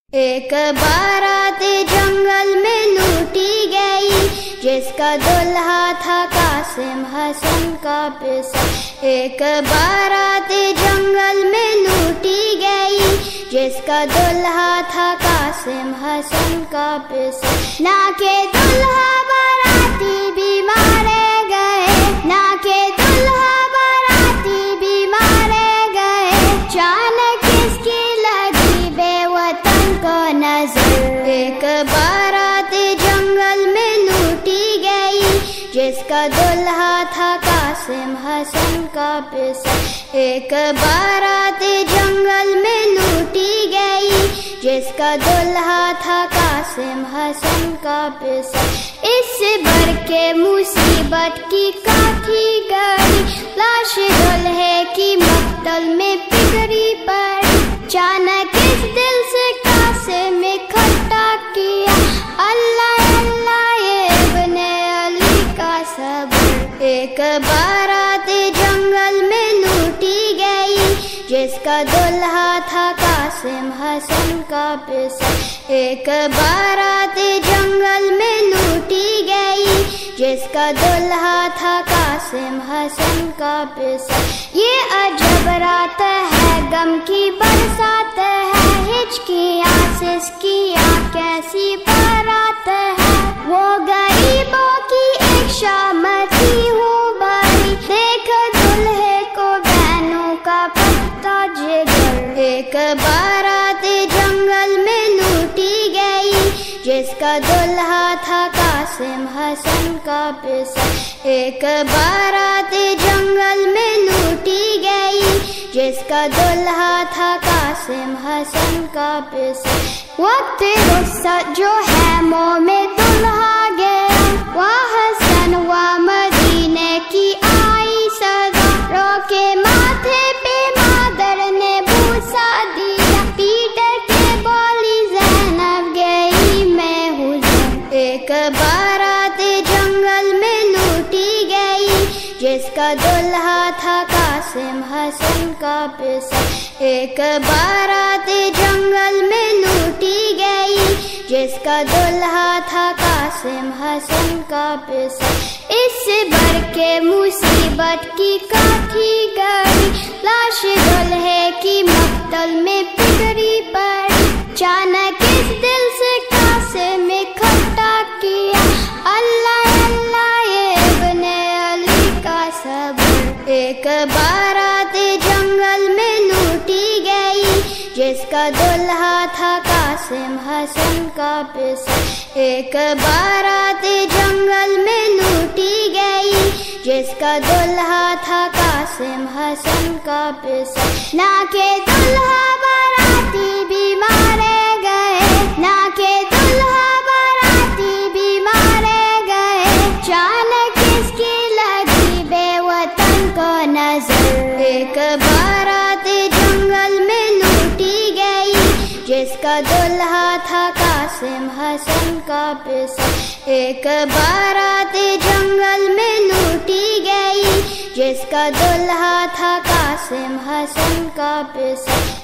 ایک بارات جنگل میں لوٹی گئی، جس کا دلہا تھا قاسم حسن کا پسر۔ ایک بارات جنگل میں لوٹی گئی، جس کا دلہا تھا قاسم حسن کا پسر۔ نہ کہ دلہا باراتی بھی مارے گئے، نہ کہ دلہا باراتی بھی مارے گئے، جان کس کی لگی بے وطن کو نظر۔ ایک بارات جنگل میں لوٹی گئی، جس کا دلہا تھا قاسم حسن کا پسر۔ ایک بارات جنگل میں لوٹی گئی، جس کا دلہا تھا قاسم حسن کا پسر۔ اس سے بڑھ کے مصیبت کی کاٹھی گئی، لاش دلہے کی مقتل میں بگڑی پڑی۔ اچانک اس دل سے قاسم اکٹھا کیا، اللہ اللہ یہ ابن علی کا صبر۔ ایک بارات جنگل میں لوٹی گئی، جس کا دلہا تھا قاسم حسن کا پسر۔ ایک بارات جنگل میں لوٹی گئی، جس کا دلہا تھا قاسم حسن کا پسر۔ یہ عجب رات ہے، غم کی برسات ہے، ہچکیاں سسکیاں کیسی بارات ہے۔ وہ غریبوں کی ایک شام تھی ہوں باری، دیکھ دلہے کو بہنوں کا پتا جگر۔ ایک بارات جنگل میں لوٹی گئی، جس کا دلہا تھا قاسم حسن کا پسر۔ ایک بارات جنگل میں لوٹی گئی، جس کا دلہا تھا قاسم حسن کا پسر۔ وقت رخصت جو ہے منہ میں دلہا گیا، وہ حسن و مدینے کی آئی صدا۔ رو کے ماتھے پہ مادر نے بوسا دیا، پیٹ کے بولی زینب گئی میں حضور۔ ایک بارات جنگل میں لوٹی گئی، جس کا دلہا تھا قاسم حسن کا پسر۔ ایک بارات جنگل میں لوٹی گئی، جس کا دلہا تھا قاسم حسن کا پسر۔ اس سے بڑھ کے مصیبت کی کاٹھی گئی، لاش دلہے کی مقتل میں بگڑی پڑی۔ اچانک اس دل سے قاسم اکٹھا کیا، اللہ اللہ یہ ابن علی کا صبر۔ ایک بارات جنگل میں لوٹی گئی، جس کا دلہا تھا قاسم حسن کا پسر۔ ایک بارات جنگل میں لوٹی گئی، جس کا دلہا تھا قاسم حسن کا پسر۔ نہ کہ دلہا باراتی بھی مارے گئے، نہ کہ دلہا باراتی بھی مارے گئے، جان کس کی لگی بے وطن کو نظر۔ ایک بارات جنگل میں لوٹی گئی، جس کا دلہا تھا قاسم حسن کا پسر۔ ایک بارات جنگل میں لوٹی گئی، جس کا دلہا تھا قاسم حسن کا پسر۔